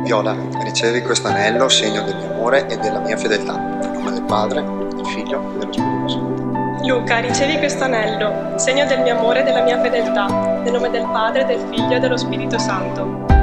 Viola, ricevi questo anello, segno del mio amore e della mia fedeltà. Nel nome del Padre, del Figlio e dello Spirito Santo. Luca, ricevi questo anello, segno del mio amore e della mia fedeltà. Nel nome del Padre, del Figlio e dello Spirito Santo.